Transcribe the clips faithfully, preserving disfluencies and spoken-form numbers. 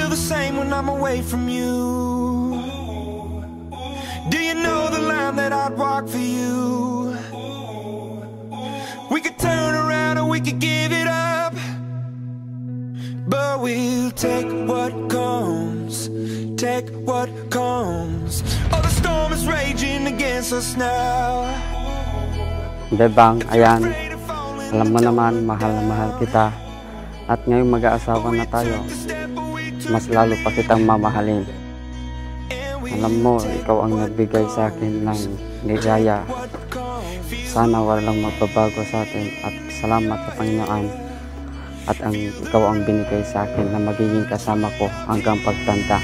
feel the same when I'm away from you? Do you know the line that I'd walk for you? We could turn around or we could give it up, but we'll take what comes, take what comes. Oh, the storm is raging against us now. Bebang, ayan, alam mo naman, mahal na mahal kita. At ngayong mag-aasawa na tayo, mas lalo pa kitang mamahalin. Alam mo, ikaw ang nagbigay sa akin ng ligaya. Sana walang magbabago sa atin at salamat sa Panginoon. At ang ikaw ang binigay sa akin na magiging kasama ko hanggang pagtanda.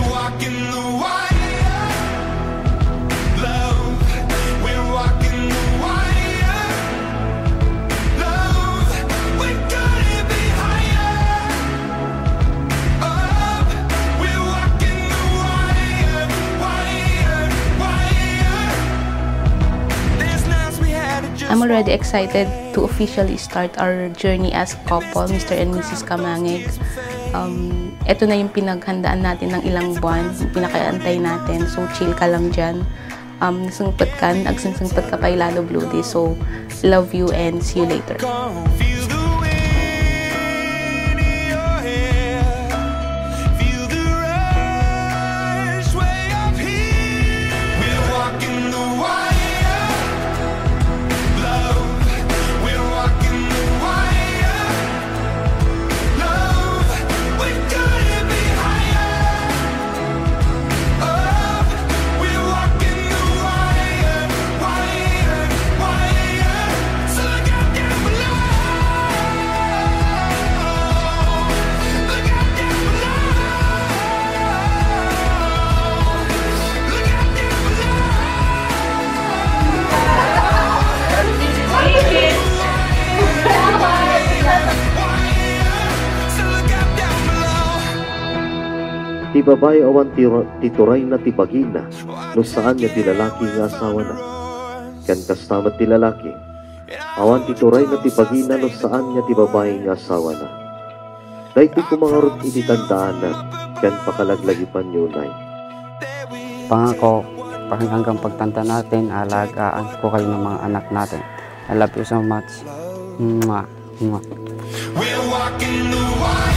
I'm already excited to officially start our journey as couple, Mister and Missus Kamangig. Um, ito na yung pinaghandaan natin ng ilang buwan, yung pinakaantay natin. So, chill ka lang dyan. Um, nasungpot ka, nagsungsungpot ka pa ilalo Blue Day. So, love you and see you later. Ti babae awan tituray na ti bagina, no saan niya ti lalaki nga asawa na. Kan kastamat ti lalaki, awan tituray na ti bagina, no saan niya ti babae nga asawa na. Dahito kumangarot iti tandaan na, kan pakalaglagipan yunay. Pangako, hanggang pagtanda natin, alagaan ko kayo ng mga anak natin. I love you so much. Mwah. Mwah. We're walking the wire.